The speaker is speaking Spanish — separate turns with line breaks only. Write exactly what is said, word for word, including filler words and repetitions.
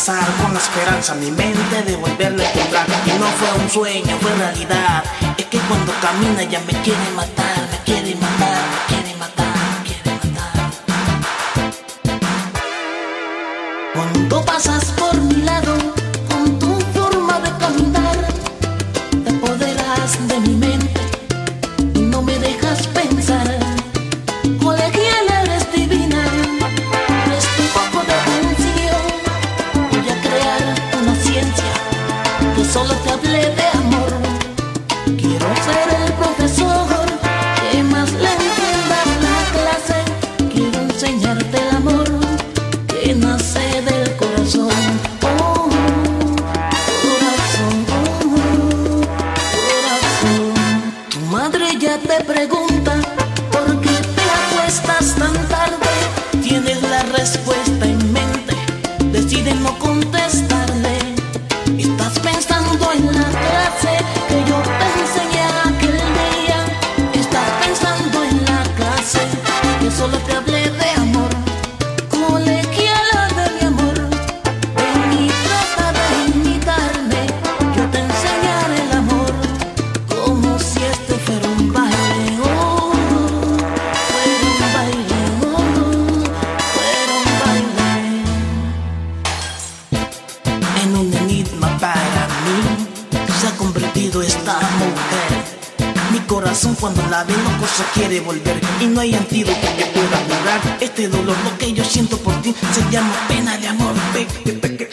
pasar con la esperanza en mi mente de volverla a encontrar. Y no fue un sueño, fue realidad. Es que cuando camina ya me quiere matar, me quiere matar, me quiere matar, me quiere matar. Cuando pasas por mi lado con tu forma de caminar, te apoderas de mi mente y no me dejas pensar. Colegiala, eres divina, presto un poco de atención. Voy a crear una ciencia que solo te hable de amor. Quiero ser el profesor que más le entienda la clase. Quiero enseñarte el amor que nace del corazón. Oh, corazón, oh, corazón. Tu madre ya te pregunta por qué te acuestas tan tarde. Tienes la respuesta en mente, decide no contestarle. Estás pensando en la clase que yo te enseñé aquel día. Estás pensando en la clase que solo te hablé de amor. Colegiala de mi amor, ven y trata de imitarme. Yo te enseñaré el amor como si este fuera un baile. Oh, fuera un baile, oh, fuera un baile. En un enigma para mí se ha convertido esta mujer. Mi corazón cuando la ve loco se quiere volver, y no hay antídoto que pueda curar este dolor. Lo que yo siento por ti se llama pena de amor. Pe, pe, pe,